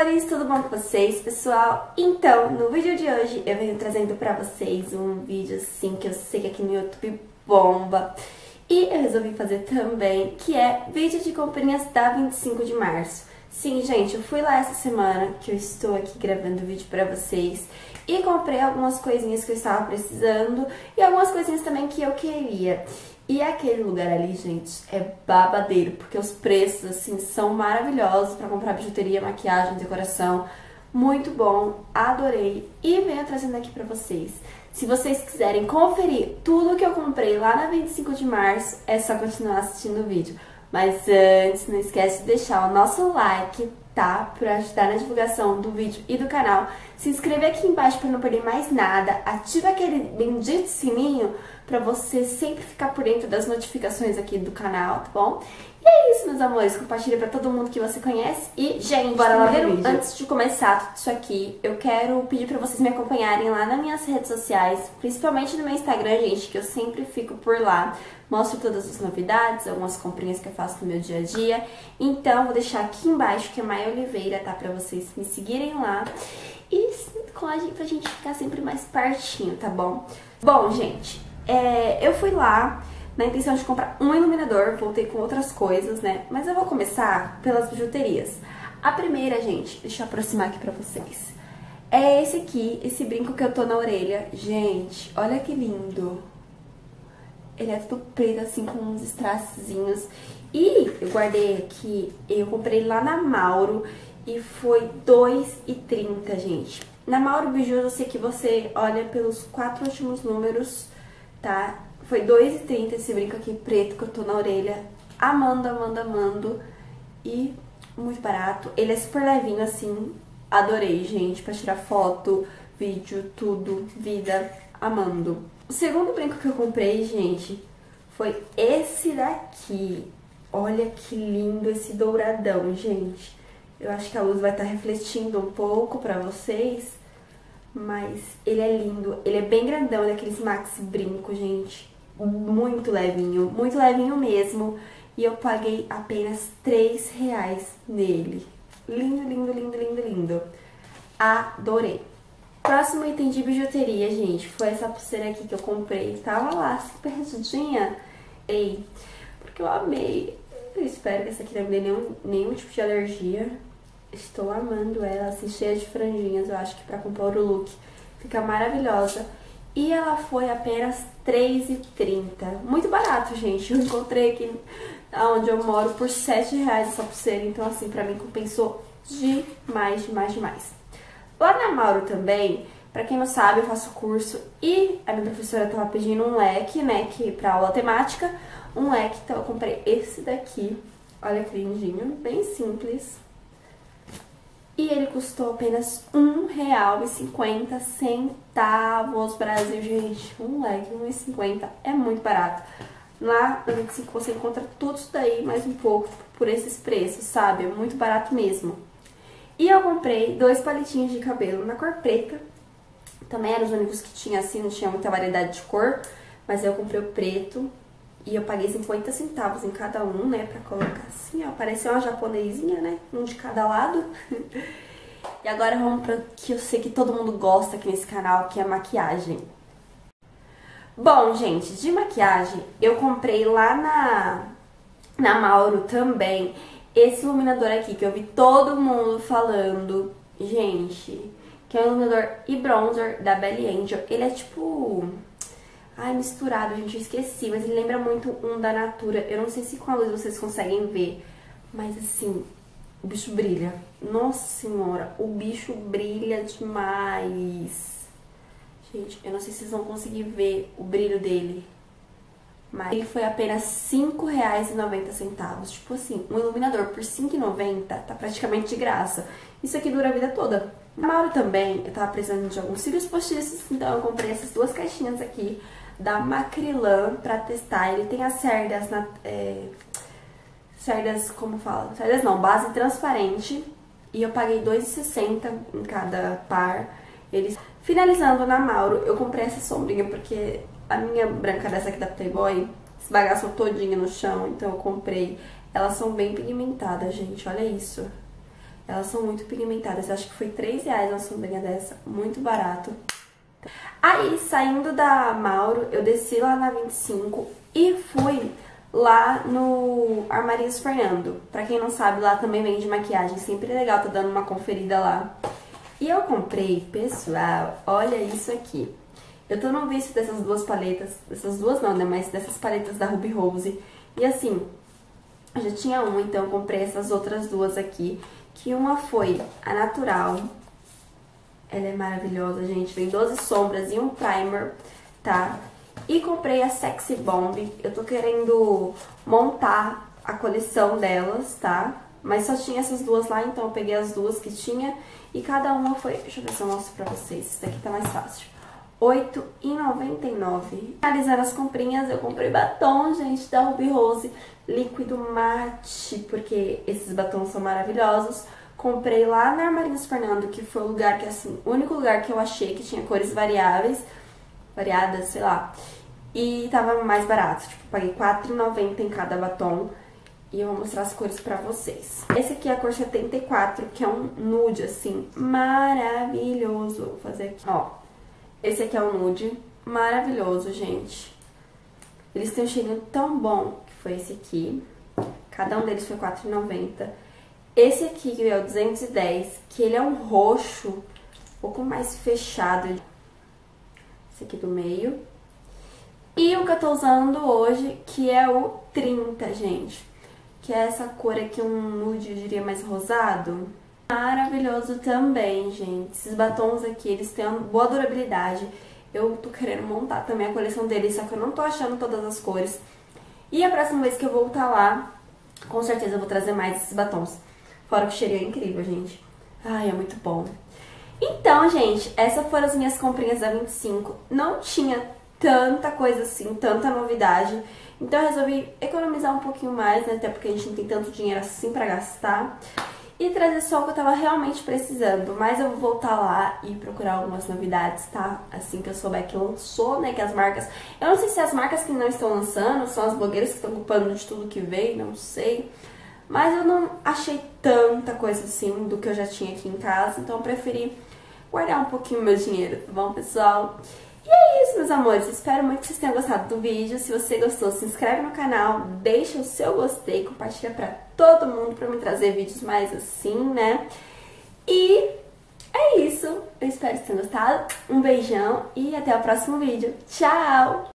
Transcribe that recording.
amores, tudo bom com vocês, pessoal? Então, no vídeo de hoje eu venho trazendo pra vocês um vídeo assim que eu sei que aqui no YouTube bomba. E eu resolvi fazer também, que é vídeo de comprinhas da 25 de março. Sim, gente, eu fui lá essa semana que eu estou aqui gravando o vídeo pra vocês e comprei algumas coisinhas que eu estava precisando e algumas coisinhas também que eu queria. E aquele lugar ali, gente, é babadeiro, porque os preços, assim, são maravilhosos pra comprar bijuteria, maquiagem, decoração. Muito bom, adorei e venho trazendo aqui pra vocês. Se vocês quiserem conferir tudo que eu comprei lá na 25 de março, é só continuar assistindo o vídeo. Mas antes, não esquece de deixar o nosso like, tá? Pra ajudar na divulgação do vídeo e do canal. Se inscrever aqui embaixo pra não perder mais nada. Ativa aquele bendito sininho pra você sempre ficar por dentro das notificações aqui do canal, tá bom? E é isso, meus amores. Compartilha pra todo mundo que você conhece. E, gente, bora lá ver o vídeo. Antes de começar tudo isso aqui, eu quero pedir pra vocês me acompanharem lá nas minhas redes sociais, principalmente no meu Instagram, gente, que eu sempre fico por lá. Mostro todas as novidades, algumas comprinhas que eu faço no meu dia a dia. Então, vou deixar aqui embaixo, que é Maia Oliveira, tá? Pra vocês me seguirem lá. E pra gente ficar sempre mais pertinho, tá bom? Bom, gente, eu fui lá na intenção de comprar um iluminador, voltei com outras coisas, né? Mas eu vou começar pelas bijuterias. A primeira, gente, deixa eu aproximar aqui pra vocês. É esse aqui, esse brinco que eu tô na orelha. Gente, olha que lindo. Ele é tudo preto, assim, com uns strasszinhos. E eu guardei aqui, eu comprei lá na Mauro e foi R$2,30, gente. Na Mauro Bijus, eu sei que você olha pelos 4 últimos números, tá? Foi R$2,30 esse brinco aqui preto que eu tô na orelha. Amando, amando, amando. E muito barato. Ele é super levinho, assim. Adorei, gente, pra tirar foto, vídeo, tudo, vida, amando. O segundo brinco que eu comprei, gente, foi esse daqui. Olha que lindo esse douradão, gente. Eu acho que a luz vai estar refletindo um pouco pra vocês, mas ele é lindo. Ele é bem grandão, ele é aqueles maxi brinco, gente. Muito levinho mesmo. E eu paguei apenas R$3 nele. Lindo, lindo, lindo, lindo, lindo. Adorei. Próximo item de bijuteria, gente, foi essa pulseira aqui que eu comprei. Tava lá, assim, perdidinha. Porque eu amei. Eu espero que essa aqui não me dê nenhum tipo de alergia. Estou amando ela, assim, cheia de franjinhas. Eu acho que pra compor o look fica maravilhosa. E ela foi apenas R$3,30. Muito barato, gente. Eu encontrei aqui onde eu moro por R$7 essa pulseira. Então, assim, pra mim compensou demais, demais, demais. Lá na Mauro também, pra quem não sabe, eu faço curso e a minha professora tava pedindo um leque, né, pra aula temática, um leque, então eu comprei esse daqui, olha que lindinho, bem simples. E ele custou apenas R$1,50, Brasil, gente, um leque, R$1,50, é muito barato. Lá na 25 você encontra tudo isso daí, mais um pouco, por esses preços, sabe, é muito barato mesmo. E eu comprei 2 palitinhos de cabelo na cor preta. Também eram os únicos que tinha assim, não tinha muita variedade de cor. Mas eu comprei o preto. E eu paguei 50 centavos em cada um, né? Pra colocar assim, ó. Parecia uma japonesinha, né? Um de cada lado. E agora vamos pra que eu sei que todo mundo gosta aqui nesse canal, que é a maquiagem. Bom, gente, de maquiagem, eu comprei lá na Mauro também esse iluminador aqui, que eu vi todo mundo falando, gente, que é um iluminador e bronzer da Belly Angel. Ele é tipo... ai, misturado, gente, eu esqueci, mas ele lembra muito um da Natura. Eu não sei se com a luz vocês conseguem ver, mas assim, o bicho brilha. Nossa senhora, o bicho brilha demais. Gente, eu não sei se vocês vão conseguir ver o brilho dele. Mas ele foi apenas R$5,90. Tipo assim, um iluminador por R$5,90 tá praticamente de graça. Isso aqui dura a vida toda. Na Mauro também, eu tava precisando de alguns cílios postiços, então eu comprei essas 2 caixinhas aqui da Macrilan pra testar. Ele tem as cerdas, cerdas, como fala? Cerdas não, base transparente. E eu paguei R$2,60 em cada par. Finalizando na Mauro, eu comprei essa sombrinha porque a minha branca dessa aqui da Playboy esbagaçou todinha no chão, então eu comprei. Elas são bem pigmentadas, gente, olha isso. Elas são muito pigmentadas, eu acho que foi R$3 uma sombrinha dessa, muito barato. Aí, saindo da Mauro, eu desci lá na 25 e fui lá no Armarias Fernando. Pra quem não sabe, lá também vende maquiagem, sempre é legal tá dando uma conferida lá. E eu comprei, pessoal, olha isso aqui. Eu tô no vício dessas duas paletas, dessas duas não, né, mas dessas paletas da Ruby Rose. E assim, eu já tinha uma, então eu comprei essas outras duas aqui, que uma foi a Natural. Ela é maravilhosa, gente. Vem 12 sombras e um primer, tá? E comprei a Sexy Bomb. Eu tô querendo montar a coleção delas, tá? Mas só tinha essas duas lá, então eu peguei as duas que tinha. E cada uma foi... Deixa eu ver se eu mostro pra vocês. Esse daqui tá mais fácil. R$8,99. Finalizando as comprinhas, eu comprei batom, gente, da Ruby Rose. Líquido mate, porque esses batons são maravilhosos. Comprei lá na Armarias Fernando, que foi o lugar que, assim, o único lugar que eu achei que tinha cores variadas, sei lá. E tava mais barato, tipo, paguei R$4,90 em cada batom. E eu vou mostrar as cores pra vocês. Esse aqui é a cor 74, que é um nude, assim, maravilhoso. Vou fazer aqui, ó. Esse aqui é um nude, maravilhoso, gente. Eles têm um cheirinho tão bom, que foi esse aqui. Cada um deles foi R$4,90. Esse aqui, que é o 210, que ele é um roxo, um pouco mais fechado. Esse aqui do meio. E o que eu tô usando hoje, que é o 30, gente. Que é essa cor aqui, um nude, eu diria, mais rosado. Maravilhoso também, gente. Esses batons aqui, eles têm uma boa durabilidade. Eu tô querendo montar também a coleção deles, só que eu não tô achando todas as cores. E a próxima vez que eu voltar lá, com certeza eu vou trazer mais esses batons. Fora que o cheirinho é incrível, gente. Ai, é muito bom. Então, gente, essas foram as minhas comprinhas da 25. Não tinha tanta coisa assim, tanta novidade. Então eu resolvi economizar um pouquinho mais, né? Até porque a gente não tem tanto dinheiro assim pra gastar. E trazer só o que eu tava realmente precisando. Mas eu vou voltar lá e procurar algumas novidades, tá? Assim que eu souber que lançou, né? Que as marcas... Eu não sei se as marcas que não estão lançando são as blogueiras que estão ocupando de tudo que veio, não sei. Mas eu não achei tanta coisa assim do que eu já tinha aqui em casa. Então eu preferi guardar um pouquinho meu dinheiro, tá bom, pessoal? E é isso, meus amores. Espero muito que vocês tenham gostado do vídeo. Se você gostou, se inscreve no canal, deixa o seu gostei, compartilha pra todo mundo pra me trazer vídeos mais assim, né? E é isso. Eu espero que vocês tenham gostado. Um beijão e até o próximo vídeo. Tchau!